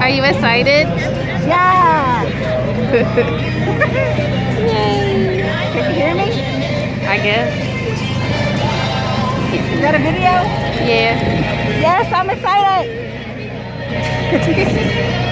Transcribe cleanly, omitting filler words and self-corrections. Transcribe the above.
you excited? Yeah. Yay. Can you hear me? I guess. Is that a video? Yeah. Yes, I'm excited.